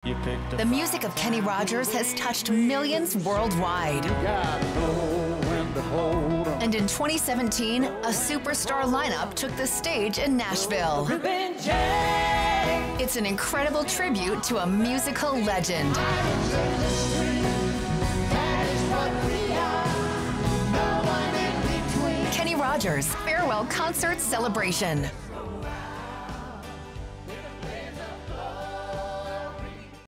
The music of Kenny Rogers has touched millions worldwide. And in 2017, a superstar lineup took the stage in Nashville. It's an incredible tribute to a musical legend. Kenny Rogers Farewell Concert Celebration.